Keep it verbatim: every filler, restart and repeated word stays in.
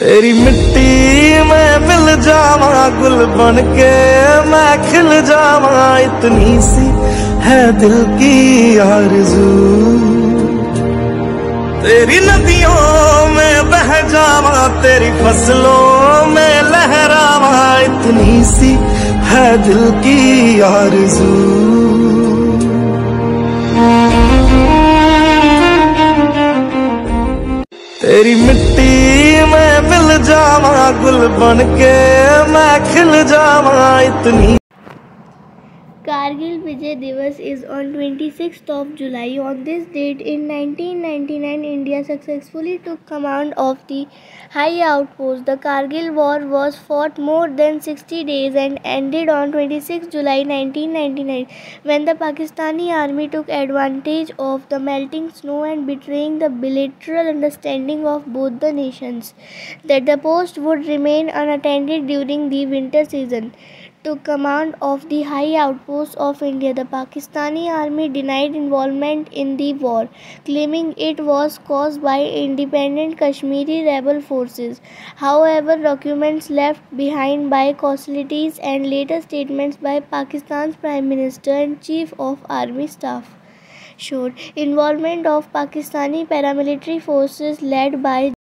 तेरी मिट्टी में मिल जावा, गुल बन के मैं खिल जावा, इतनी सी है दिल की आरज़ू। तेरी नदियों में बह जावा, तेरी फसलों में लहरावा, इतनी सी है दिल की आरज़ू। तेरी मिट्टी में मिल जावा, गुल बन के मैं खिल जावा, इतनी। Kargil Vijay Divas is on twenty-sixth of July. On this date in nineteen ninety-nine, India successfully took command of the high outpost. The Kargil War was fought more than sixty days and ended on twenty-sixth of July nineteen ninety-nine, when the Pakistani army took advantage of the melting snow and betraying the bilateral understanding of both the nations that the post would remain unattended during the winter season. Took command of the high outposts of India. The Pakistani army denied involvement in the war, claiming it was caused by independent Kashmiri rebel forces. However, documents left behind by hostilities and later statements by Pakistan's Prime Minister and Chief of Army Staff showed involvement of Pakistani paramilitary forces led by